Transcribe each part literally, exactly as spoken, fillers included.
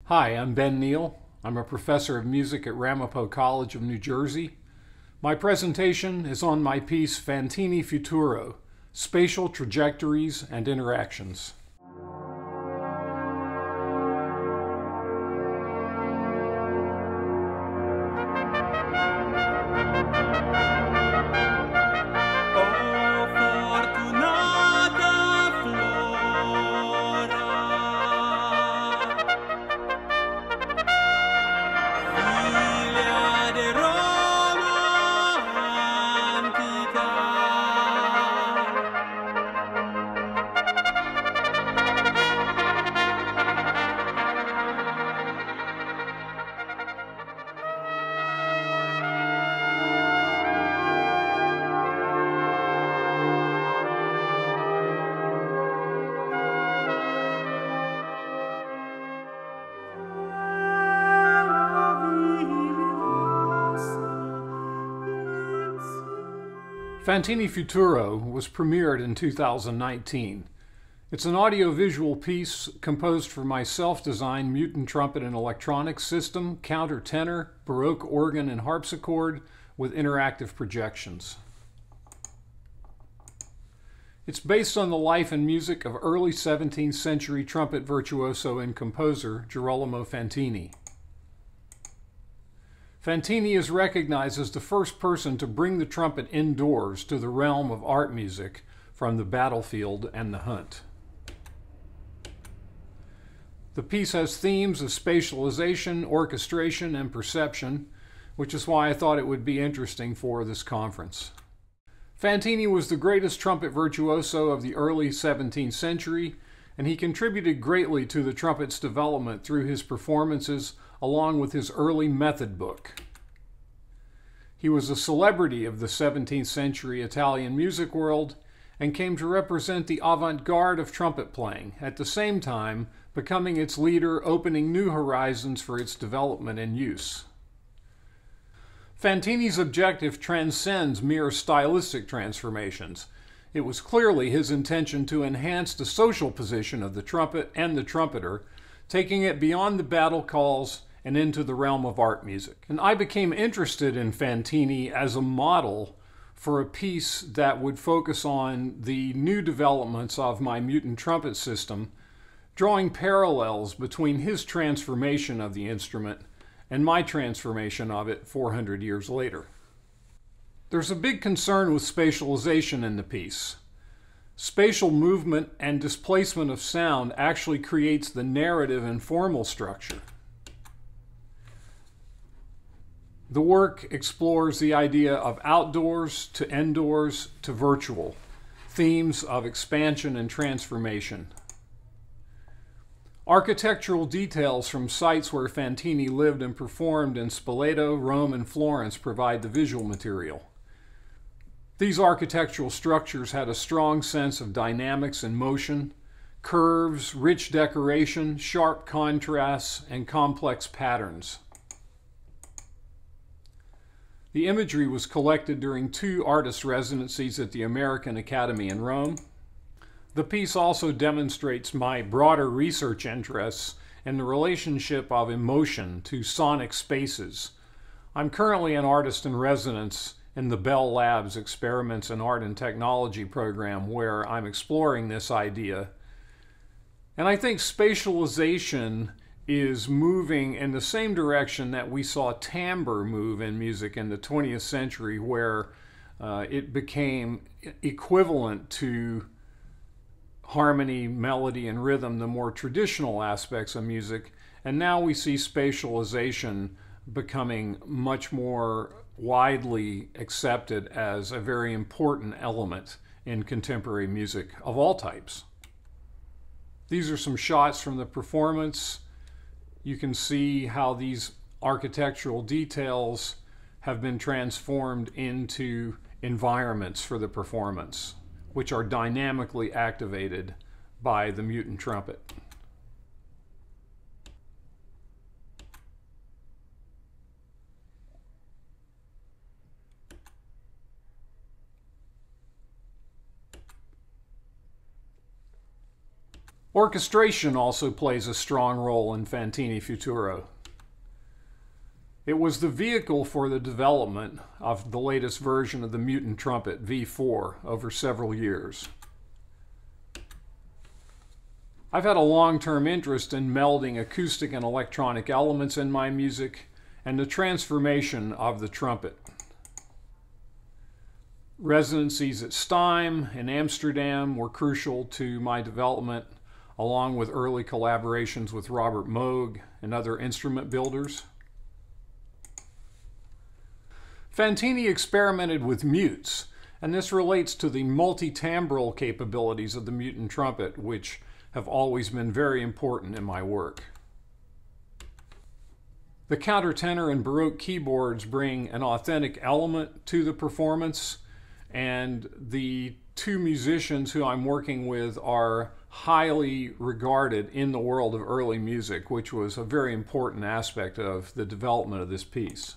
Hi, I'm Ben Neal. I'm a professor of music at Ramapo College of New Jersey. My presentation is on my piece Fantini Futuro, Spatial Trajectories and Interactions. Fantini Futuro was premiered in two thousand nineteen. It's an audio-visual piece composed for my self-designed mutant trumpet and electronics system, countertenor, Baroque organ, and harpsichord with interactive projections. It's based on the life and music of early seventeenth century trumpet virtuoso and composer Girolamo Fantini. Fantini is recognized as the first person to bring the trumpet indoors to the realm of art music from the battlefield and the hunt. The piece has themes of spatialization, orchestration, and perception, which is why I thought it would be interesting for this conference. Fantini was the greatest trumpet virtuoso of the early seventeenth century, and he contributed greatly to the trumpet's development through his performances along with his early method book. He was a celebrity of the seventeenth century Italian music world and came to represent the avant-garde of trumpet playing, at the same time becoming its leader, opening new horizons for its development and use. Fantini's objective transcends mere stylistic transformations. It was clearly his intention to enhance the social position of the trumpet and the trumpeter, taking it beyond the battle calls and into the realm of art music. And I became interested in Fantini as a model for a piece that would focus on the new developments of my mutant trumpet system, drawing parallels between his transformation of the instrument and my transformation of it four hundred years later. There's a big concern with spatialization in the piece. Spatial movement and displacement of sound actually creates the narrative and formal structure. The work explores the idea of outdoors to indoors to virtual, themes of expansion and transformation. Architectural details from sites where Fantini lived and performed in Spoleto, Rome, and Florence provide the visual material. These architectural structures had a strong sense of dynamics and motion, curves, rich decoration, sharp contrasts, and complex patterns. The imagery was collected during two artist residencies at the American Academy in Rome. The piece also demonstrates my broader research interests in the relationship of emotion to sonic spaces. I'm currently an artist in residence in the Bell Labs Experiments in Art and Technology program, where I'm exploring this idea. And I think spatialization is moving in the same direction that we saw timbre move in music in the twentieth century, where uh, it became equivalent to harmony, melody, and rhythm, the more traditional aspects of music. And now we see spatialization becoming much more widely accepted as a very important element in contemporary music of all types. These are some shots from the performance. You can see how these architectural details have been transformed into environments for the performance, which are dynamically activated by the mutant trumpet. Orchestration also plays a strong role in Fantini Futuro. It was the vehicle for the development of the latest version of the Mutant Trumpet, V four, over several years. I've had a long-term interest in melding acoustic and electronic elements in my music and the transformation of the trumpet. Residencies at Steim and Amsterdam were crucial to my development, along with early collaborations with Robert Moog and other instrument builders. Fantini experimented with mutes, and this relates to the multi-timbral capabilities of the Mutant Trumpet, which have always been very important in my work. The countertenor and Baroque keyboards bring an authentic element to the performance, and the two musicians who I'm working with are highly regarded in the world of early music, which was a very important aspect of the development of this piece.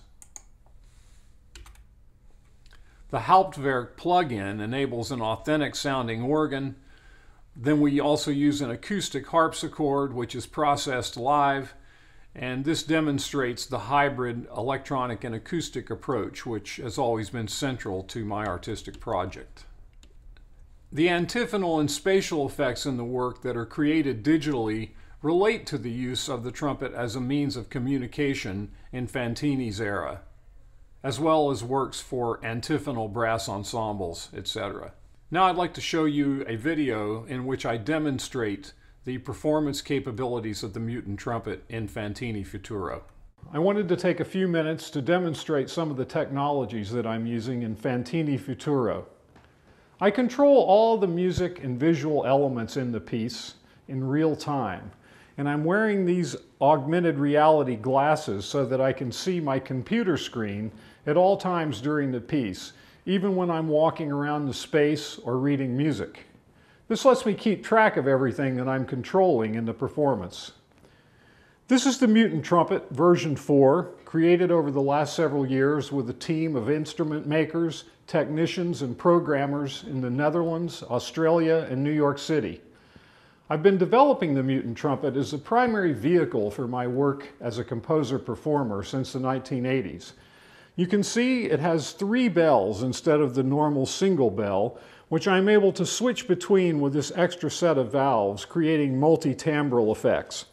The Hauptwerk plugin enables an authentic sounding organ. Then we also use an acoustic harpsichord, which is processed live, and this demonstrates the hybrid electronic and acoustic approach, which has always been central to my artistic project. The antiphonal and spatial effects in the work that are created digitally relate to the use of the trumpet as a means of communication in Fantini's era, as well as works for antiphonal brass ensembles, et cetera. Now I'd like to show you a video in which I demonstrate the performance capabilities of the Mutant Trumpet in Fantini Futuro. I wanted to take a few minutes to demonstrate some of the technologies that I'm using in Fantini Futuro. I control all the music and visual elements in the piece in real time, and I'm wearing these augmented reality glasses so that I can see my computer screen at all times during the piece, even when I'm walking around the space or reading music. This lets me keep track of everything that I'm controlling in the performance. This is the Mutant Trumpet version four, created over the last several years with a team of instrument makers, technicians, and programmers in the Netherlands, Australia, and New York City. I've been developing the Mutant Trumpet as the primary vehicle for my work as a composer-performer since the nineteen eighties. You can see it has three bells instead of the normal single bell, which I'm able to switch between with this extra set of valves, creating multi-timbral effects.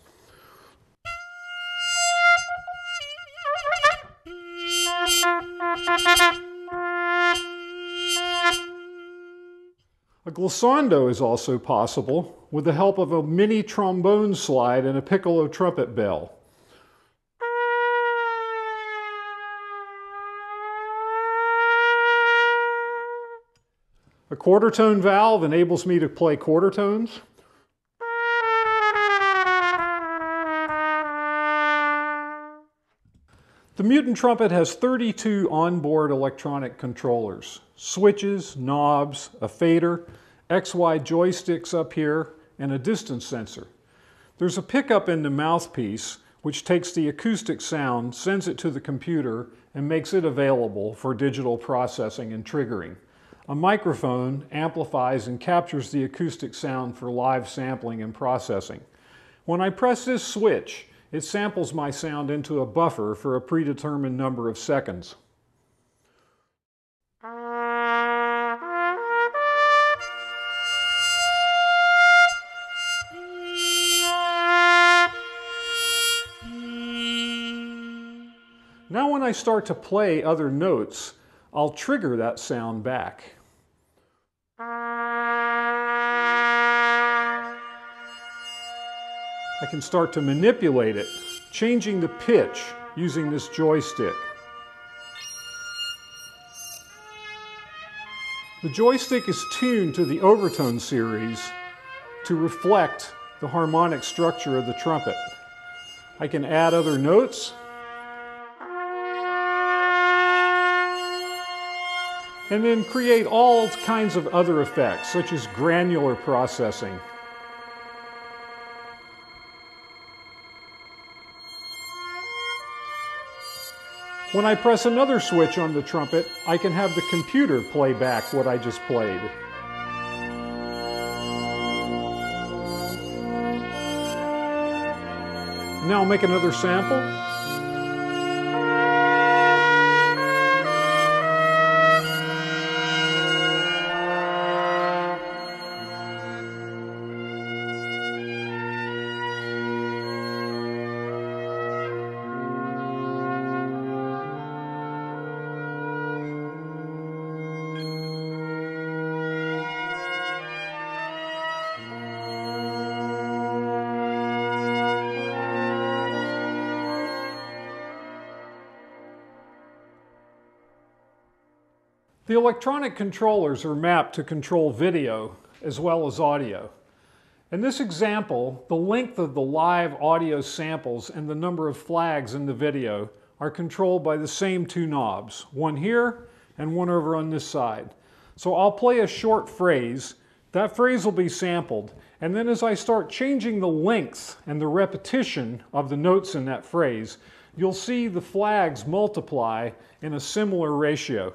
A glissando is also possible with the help of a mini trombone slide and a piccolo trumpet bell. A quarter tone valve enables me to play quarter tones. The Mutant Trumpet has thirty-two onboard electronic controllers, switches, knobs, a fader, X Y joysticks up here, and a distance sensor. There's a pickup in the mouthpiece which takes the acoustic sound, sends it to the computer, and makes it available for digital processing and triggering. A microphone amplifies and captures the acoustic sound for live sampling and processing. When I press this switch, it samples my sound into a buffer for a predetermined number of seconds. Now when I start to play other notes, I'll trigger that sound back. I can start to manipulate it, changing the pitch using this joystick. The joystick is tuned to the overtone series to reflect the harmonic structure of the trumpet. I can add other notes, and then create all kinds of other effects, such as granular processing. When I press another switch on the trumpet, I can have the computer play back what I just played. Now I'll make another sample. The electronic controllers are mapped to control video as well as audio. In this example, the length of the live audio samples and the number of flags in the video are controlled by the same two knobs, one here and one over on this side. So I'll play a short phrase, that phrase will be sampled, and then as I start changing the length and the repetition of the notes in that phrase, you'll see the flags multiply in a similar ratio.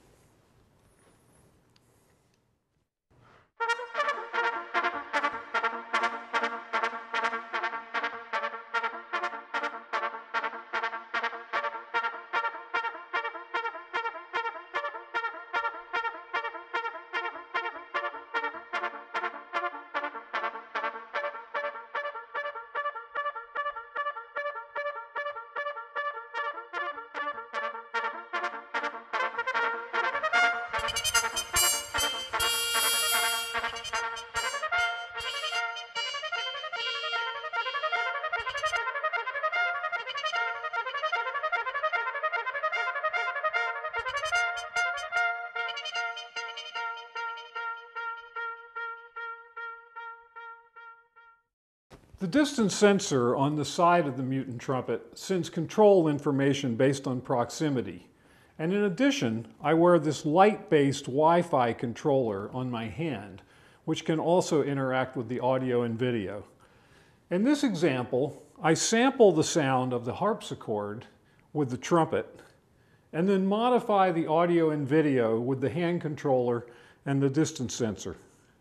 The distance sensor on the side of the mutant trumpet sends control information based on proximity. And in addition, I wear this light-based Wi-Fi controller on my hand, which can also interact with the audio and video. In this example, I sample the sound of the harpsichord with the trumpet, and then modify the audio and video with the hand controller and the distance sensor.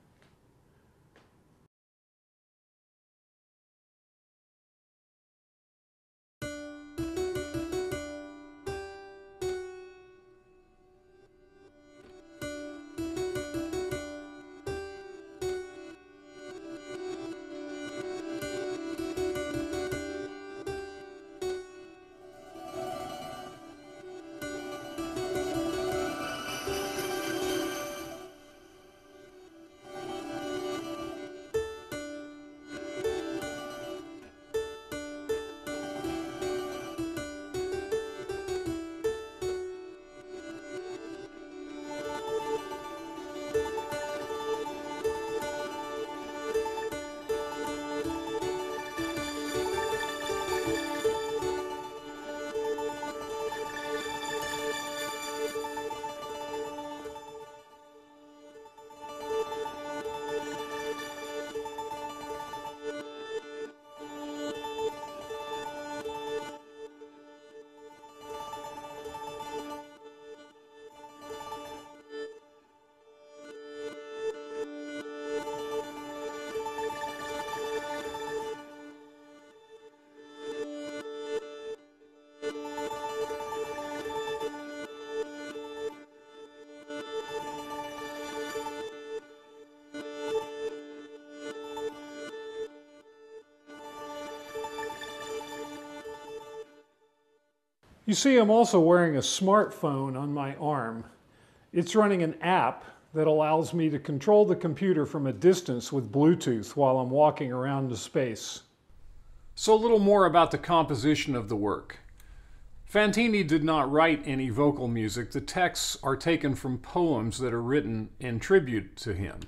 You see, I'm also wearing a smartphone on my arm. It's running an app that allows me to control the computer from a distance with Bluetooth while I'm walking around the space. So a little more about the composition of the work. Fantini did not write any vocal music. The texts are taken from poems that are written in tribute to him.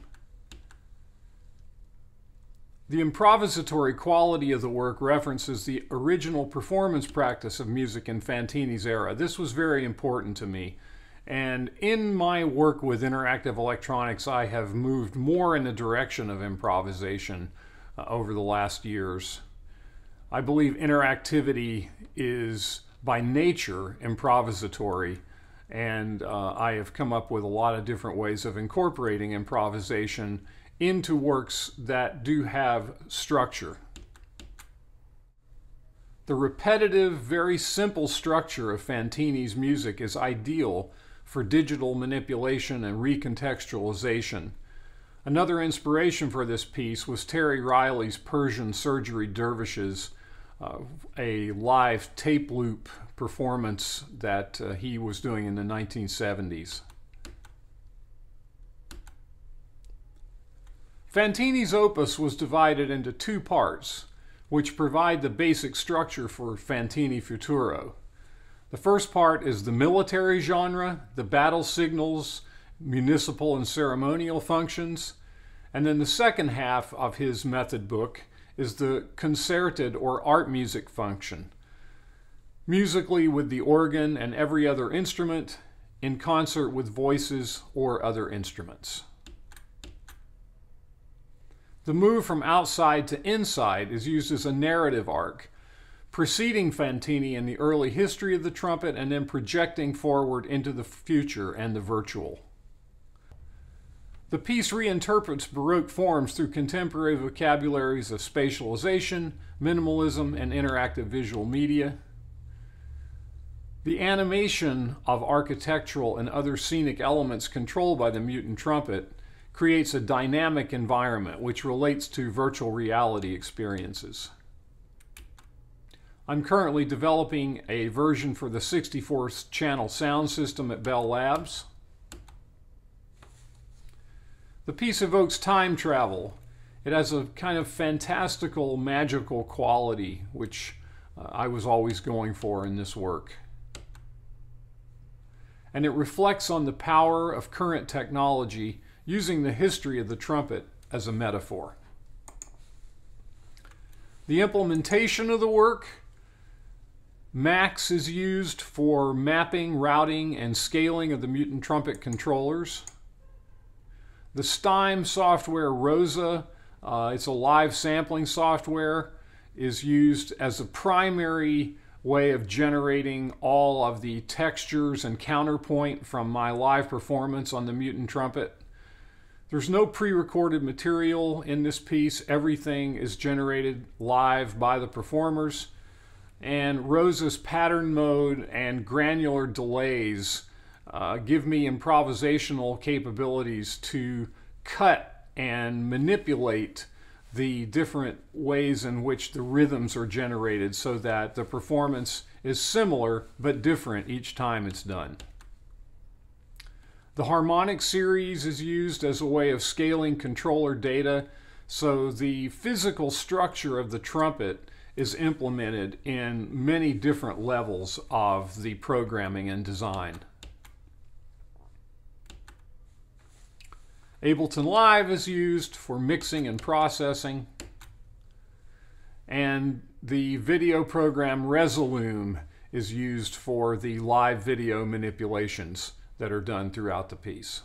The improvisatory quality of the work references the original performance practice of music in Fantini's era. This was very important to me. And in my work with interactive electronics, I have moved more in the direction of improvisation uh, over the last years. I believe interactivity is by nature improvisatory, and uh, I have come up with a lot of different ways of incorporating improvisation into works that do have structure. The repetitive, very simple structure of Fantini's music is ideal for digital manipulation and recontextualization. Another inspiration for this piece was Terry Riley's Persian Surgery Dervishes, uh, a live tape loop performance that uh, he was doing in the nineteen seventies. Fantini's opus was divided into two parts, which provide the basic structure for Fantini Futuro. The first part is the military genre, the battle signals, municipal and ceremonial functions, and then the second half of his method book is the concerted or art music function, musically with the organ and every other instrument, in concert with voices or other instruments. The move from outside to inside is used as a narrative arc, preceding Fantini in the early history of the trumpet and then projecting forward into the future and the virtual. The piece reinterprets Baroque forms through contemporary vocabularies of spatialization, minimalism, and interactive visual media. The animation of architectural and other scenic elements controlled by the mutant trumpet creates a dynamic environment which relates to virtual reality experiences. I'm currently developing a version for the sixty-four channel sound system at Bell Labs. The piece evokes time travel. It has a kind of fantastical, magical quality, which uh, I was always going for in this work. And it reflects on the power of current technology using the history of the trumpet as a metaphor. The implementation of the work: Max is used for mapping, routing, and scaling of the mutant trumpet controllers. The Stime software Rosa, uh, it's a live sampling software, is used as a primary way of generating all of the textures and counterpoint from my live performance on the mutant trumpet. There's no pre-recorded material in this piece. Everything is generated live by the performers. And Rosa's pattern mode and granular delays uh, give me improvisational capabilities to cut and manipulate the different ways in which the rhythms are generated so that the performance is similar but different each time it's done. The harmonic series is used as a way of scaling controller data, so the physical structure of the trumpet is implemented in many different levels of the programming and design. Ableton Live is used for mixing and processing, and the video program Resolume is used for the live video manipulations that are done throughout the piece.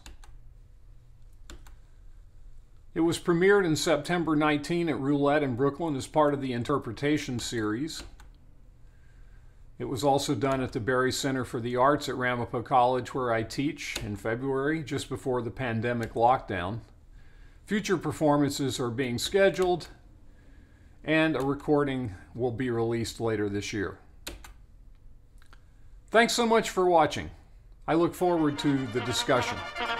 It was premiered in September nineteenth at Roulette in Brooklyn as part of the Interpretation series. It was also done at the Berry Center for the Arts at Ramapo College, where I teach, in February, just before the pandemic lockdown. Future performances are being scheduled, and a recording will be released later this year. Thanks so much for watching. I look forward to the discussion.